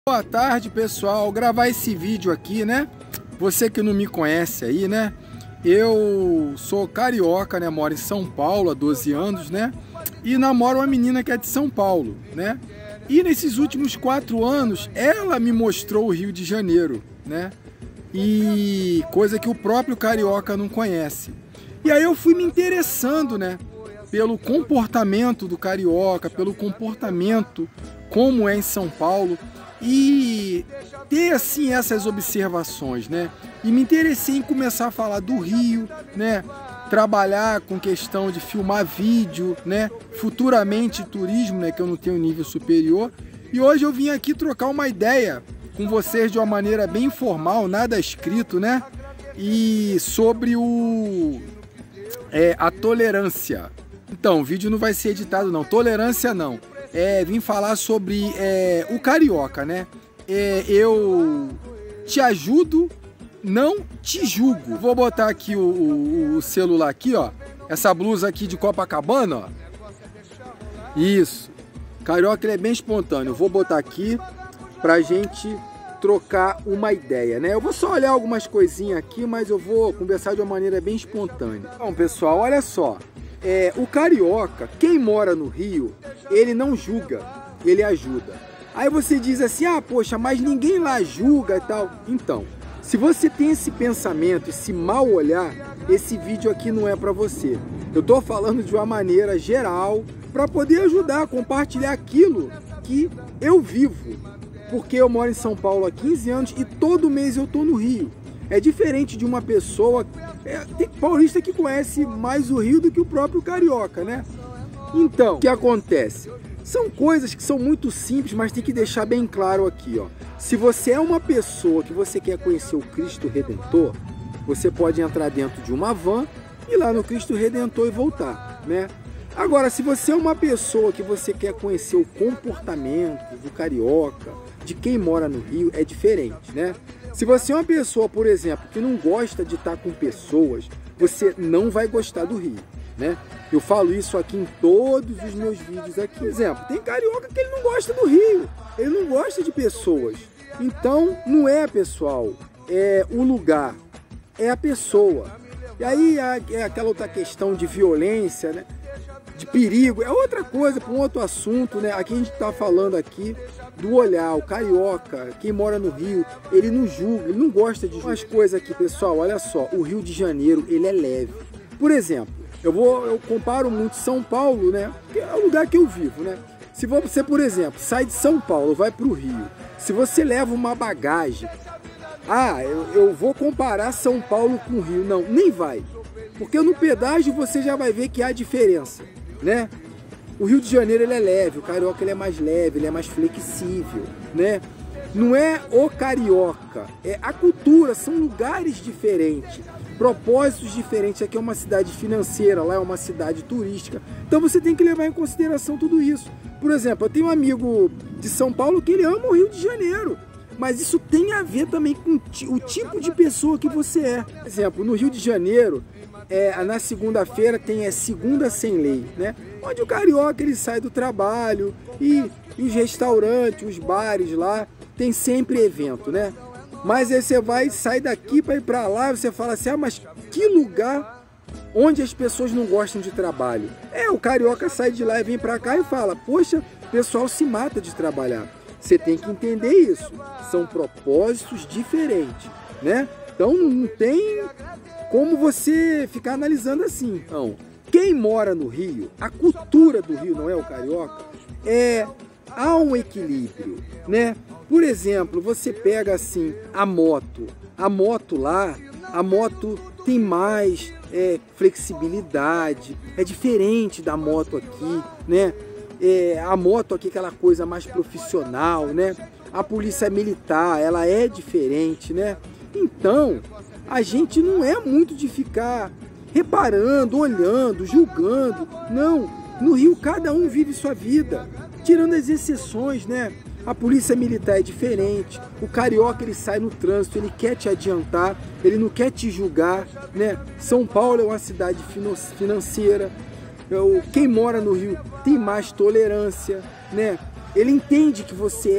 Boa tarde, pessoal. Gravar esse vídeo aqui, né? Você que não me conhece aí, né? Eu sou carioca, né? Moro em São Paulo há 12 anos, né? E namoro uma menina que é de São Paulo, né? E nesses últimos 4 anos, ela me mostrou o Rio de Janeiro, né? E coisa que o próprio carioca não conhece. E aí eu fui me interessando, né? Pelo comportamento do carioca, pelo comportamento como é em São Paulo. E ter assim essas observações, né? E me interessei em começar a falar do Rio, né? Trabalhar com questão de filmar vídeo, né? Futuramente turismo, né? Que eu não tenho nível superior. E hoje eu vim aqui trocar uma ideia com vocês de uma maneira bem informal, nada escrito, né? E sobre a tolerância. Então, o vídeo não vai ser editado não, tolerância não. Vim falar sobre o carioca, né? Eu te ajudo, não te julgo. Vou botar aqui o celular aqui, ó. Essa blusa aqui de Copacabana, ó. Isso. Carioca, ele é bem espontâneo. Vou botar aqui pra gente trocar uma ideia, né? Eu vou só olhar algumas coisinhas aqui, mas eu vou conversar de uma maneira bem espontânea. Bom, pessoal, olha só. O carioca, quem mora no Rio, ele não julga, ele ajuda. Aí você diz assim, ah, poxa, mas ninguém lá julga e tal. Então, se você tem esse pensamento, esse mau olhar, esse vídeo aqui não é para você. Eu tô falando de uma maneira geral, para poder ajudar, compartilhar aquilo que eu vivo. Porque eu moro em São Paulo há 15 anos e todo mês eu tô no Rio. É diferente de uma pessoa... tem paulista que conhece mais o Rio do que o próprio carioca, né? Então, o que acontece? São coisas que são muito simples, mas tem que deixar bem claro aqui, ó. Se você é uma pessoa que você quer conhecer o Cristo Redentor, você pode entrar dentro de uma van, ir lá no Cristo Redentor e voltar, né? Agora, se você é uma pessoa que você quer conhecer o comportamento do carioca, de quem mora no Rio, é diferente, né? Se você é uma pessoa, por exemplo, que não gosta de estar com pessoas, você não vai gostar do Rio, né? Eu falo isso aqui em todos os meus vídeos aqui. Por exemplo, tem carioca que ele não gosta do Rio, ele não gosta de pessoas. Então, não é, pessoal, o lugar, é a pessoa. E aí é aquela outra questão de violência, né? De perigo, é outra coisa, para um outro assunto, né? Aqui a gente está falando aqui do olhar, o carioca, quem mora no Rio, ele não julga, ele não gosta de julgar. Umas coisas aqui, pessoal, olha só, o Rio de Janeiro, ele é leve. Por exemplo, eu comparo muito São Paulo, né? Que é o lugar que eu vivo, né? Se você, por exemplo, sai de São Paulo, vai para o Rio, se você leva uma bagagem, eu vou comparar São Paulo com o Rio, não, nem vai. Porque no pedágio você já vai ver que há diferença, né? O Rio de Janeiro, ele é leve, o carioca, ele é mais leve, ele é mais flexível, né? Não é o carioca, é a cultura, são lugares diferentes, propósitos diferentes. Aqui é uma cidade financeira, lá é uma cidade turística. Então você tem que levar em consideração tudo isso. Por exemplo, eu tenho um amigo de São Paulo que ele ama o Rio de Janeiro, mas isso tem a ver também com o tipo de pessoa que você é. Por exemplo, no Rio de Janeiro, na segunda-feira tem Segunda Sem Lei, né? Onde o carioca, ele sai do trabalho e os restaurantes, os bares lá, tem sempre evento, né? Mas aí você sai daqui para ir para lá, você fala assim, mas que lugar onde as pessoas não gostam de trabalho? O carioca sai de lá e vem para cá e fala, poxa, o pessoal se mata de trabalhar. Você tem que entender isso, são propósitos diferentes, né? Então não tem como você ficar analisando assim. Então, quem mora no Rio, a cultura do Rio, não é o carioca, há um equilíbrio, né? Por exemplo, você pega assim a moto lá, a moto tem mais flexibilidade, é diferente da moto aqui, né? A moto aqui é aquela coisa mais profissional, né? A polícia militar, ela é diferente, né? Então, a gente não é muito de ficar reparando, olhando, julgando. Não, no Rio cada um vive sua vida, tirando as exceções, né? A polícia militar é diferente, o carioca, ele sai no trânsito, ele quer te adiantar, ele não quer te julgar, né? São Paulo é uma cidade financeira, quem mora no Rio tem mais tolerância, né? Ele entende que você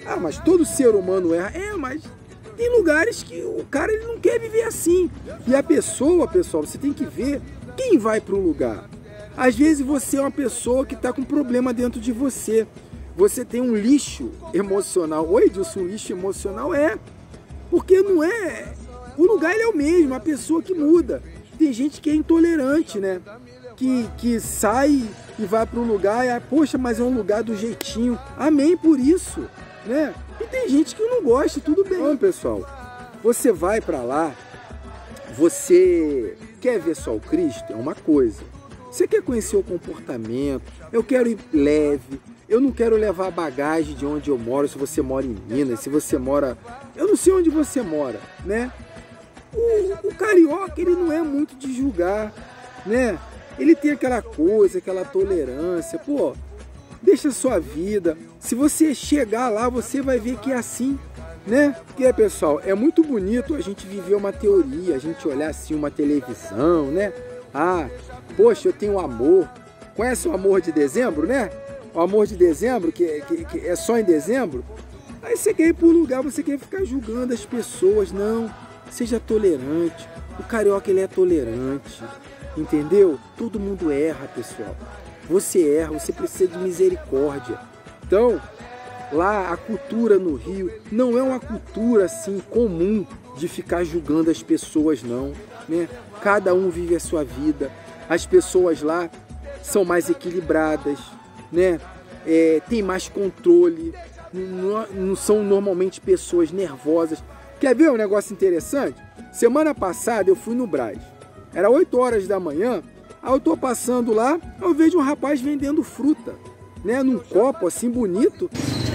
Ah, mas todo ser humano erra. É, mas tem lugares que o cara ele não quer viver assim. E a pessoa, pessoal, você tem que ver quem vai para um lugar. Às vezes você é uma pessoa que está com problema dentro de você. Você tem um lixo emocional. Oi, Edilson, um lixo emocional? É. Porque não é... O lugar ele é o mesmo, a pessoa que muda. Tem gente que é intolerante, né? Que sai e vai para um lugar e, poxa, mas é um lugar do jeitinho. Amém por isso, né? E tem gente que não gosta, tudo bem. Então, pessoal, você vai para lá, você quer ver só o Cristo? É uma coisa. Você quer conhecer o comportamento? Eu quero ir leve. Eu não quero levar bagagem de onde eu moro, se você mora em Minas, se você mora... Eu não sei onde você mora, né? O carioca, ele não é muito de julgar, né? Ele tem aquela coisa, aquela tolerância. Pô, deixa a sua vida. Se você chegar lá, você vai ver que é assim, né? Porque, pessoal, é muito bonito a gente viver uma teoria, a gente olhar assim uma televisão, né? Ah, poxa, eu tenho amor. Conhece o Amor de Dezembro, né? O Amor de Dezembro, que é só em dezembro. Aí você quer ir para um lugar, você quer ficar julgando as pessoas. Não, seja tolerante. O carioca, ele é tolerante, entendeu? Todo mundo erra, pessoal. Você erra, você precisa de misericórdia. Então, lá a cultura no Rio não é uma cultura assim comum de ficar julgando as pessoas, não, né? Cada um vive a sua vida. As pessoas lá são mais equilibradas, né? Tem mais controle, não são normalmente pessoas nervosas. Quer ver um negócio interessante? Semana passada eu fui no Brás, era 8 horas da manhã, aí eu tô passando lá, eu vejo um rapaz vendendo fruta, né? Num copo assim bonito.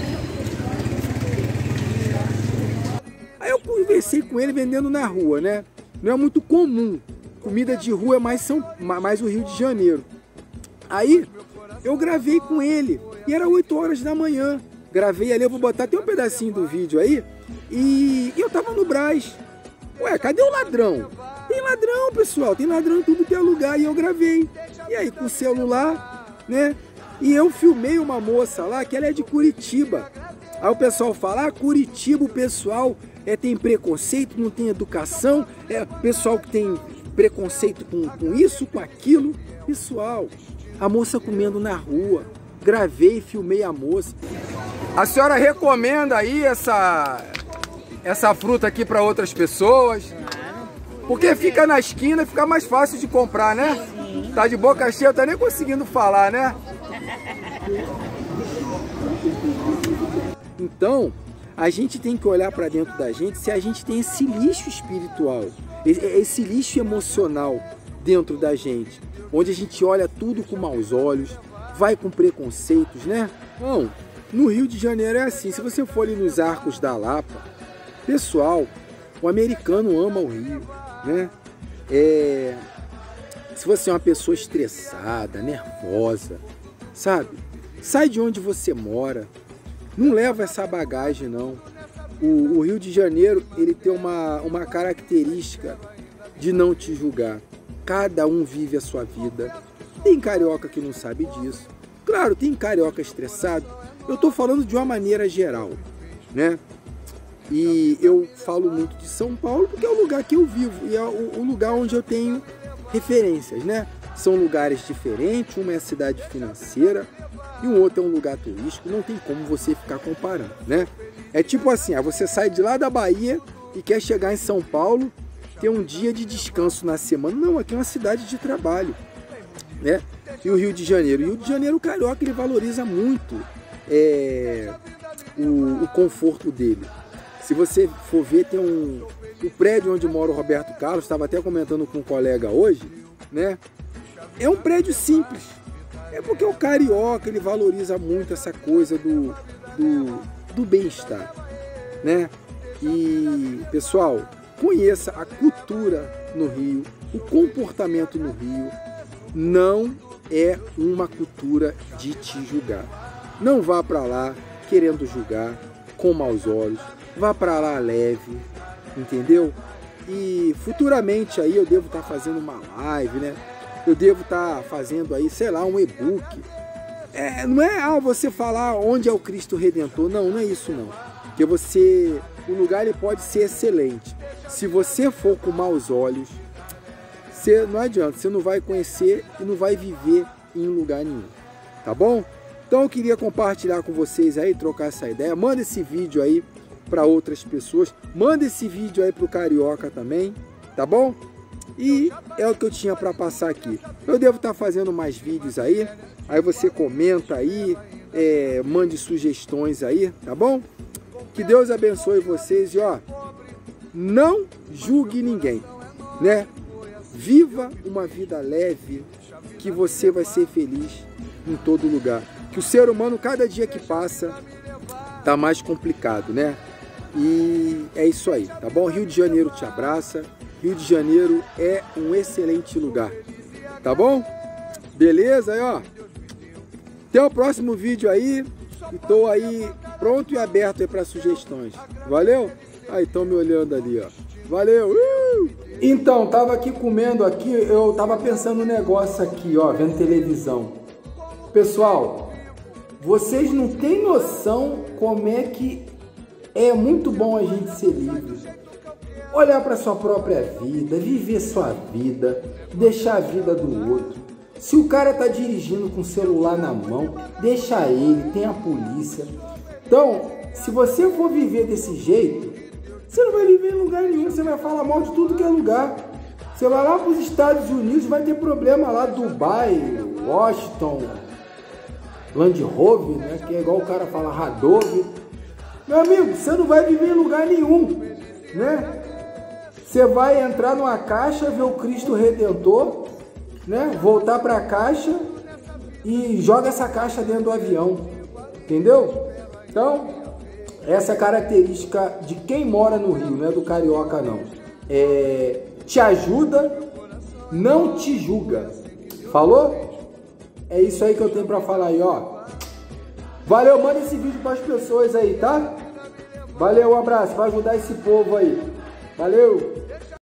Aí eu conversei com ele vendendo na rua, né? Não é muito comum, comida de rua é mais o Rio de Janeiro. Aí eu gravei com ele, e era 8 horas da manhã. Gravei ali, eu vou botar até um pedacinho do vídeo aí. E eu tava no Brás. Ué, cadê o ladrão? Tem ladrão, pessoal, tem ladrão em tudo que é lugar. E eu gravei. E aí, com o celular, né? E eu filmei uma moça lá, que ela é de Curitiba. Aí o pessoal fala, Curitiba, o pessoal tem preconceito, não tem educação. É pessoal que tem preconceito com isso, com aquilo. Pessoal, a moça comendo na rua. Gravei e filmei a moça. A senhora recomenda aí essa fruta aqui para outras pessoas? Porque fica na esquina, fica mais fácil de comprar, né? Sim. Tá de boca cheia, tá nem conseguindo falar, né? Então, a gente tem que olhar para dentro da gente se a gente tem esse lixo espiritual, esse lixo emocional dentro da gente, onde a gente olha tudo com maus olhos, vai com preconceitos, né? Não, no Rio de Janeiro é assim. Se você for ali nos Arcos da Lapa, pessoal, o americano ama o Rio, né? Se você é uma pessoa estressada, nervosa, sabe? Sai de onde você mora. Não leva essa bagagem, não. O Rio de Janeiro, ele tem uma característica de não te julgar. Cada um vive a sua vida. Tem carioca que não sabe disso. Claro, tem carioca estressado. Eu estou falando de uma maneira geral, né? E eu falo muito de São Paulo porque é o lugar que eu vivo e é o lugar onde eu tenho referências, né? São lugares diferentes, uma é a cidade financeira e o outro é um lugar turístico. Não tem como você ficar comparando, né? É tipo assim, você sai de lá da Bahia e quer chegar em São Paulo, ter um dia de descanso na semana. Não, aqui é uma cidade de trabalho, né? E o Rio de Janeiro? O Rio de Janeiro, o carioca, ele valoriza muito o conforto dele. Se você for ver, tem o prédio onde mora o Roberto Carlos, estava até comentando com um colega hoje, né? É um prédio simples. É porque o carioca, ele valoriza muito essa coisa do bem-estar, né? E, pessoal, conheça a cultura no Rio, o comportamento no Rio. Não é uma cultura de te julgar. Não vá para lá querendo julgar com maus olhos. Vá para lá leve, entendeu? E futuramente aí eu devo estar fazendo uma live, né? Eu devo estar fazendo aí, sei lá, um e-book. não é você falar onde é o Cristo Redentor, não é isso não. Porque o lugar ele pode ser excelente. Se você for com maus olhos, não adianta, você não vai conhecer e não vai viver em lugar nenhum, tá bom? Então eu queria compartilhar com vocês aí, trocar essa ideia. Manda esse vídeo aí para outras pessoas, manda esse vídeo aí pro Carioca também, tá bom? E é o que eu tinha para passar aqui. Eu devo estar fazendo mais vídeos aí você comenta aí, mande sugestões aí, tá bom? Que Deus abençoe vocês e não julgue ninguém, né? Viva uma vida leve, que você vai ser feliz em todo lugar. Que o ser humano, cada dia que passa, tá mais complicado, né? E é isso aí, tá bom? Rio de Janeiro te abraça. Rio de Janeiro é um excelente lugar, tá bom? Beleza? Aí, até o próximo vídeo aí. Estou aí pronto e aberto aí para sugestões. Valeu? Aí, estão me olhando ali, Valeu! Então, tava aqui comendo aqui, eu tava pensando no negócio aqui, vendo televisão. Pessoal, vocês não têm noção como é que é muito bom a gente ser livre. Olhar para sua própria vida, viver sua vida, deixar a vida do outro. Se o cara tá dirigindo com o celular na mão, deixa ele, tem a polícia. Então, se você for viver desse jeito, você não vai viver em lugar nenhum, você vai falar mal de tudo que é lugar. Você vai lá para os Estados Unidos, vai ter problema lá, Dubai, Washington, Land Rover, né? Que é igual o cara fala, Radove. Meu amigo, você não vai viver em lugar nenhum, né? Você vai entrar numa caixa, ver o Cristo Redentor, né? Voltar para a caixa e joga essa caixa dentro do avião, entendeu? Então, essa é a característica de quem mora no Rio, não é do carioca não. Te ajuda, não te julga. Falou? É isso aí que eu tenho para falar aí, Valeu, manda esse vídeo para as pessoas aí, tá? Valeu, um abraço, vai ajudar esse povo aí. Valeu!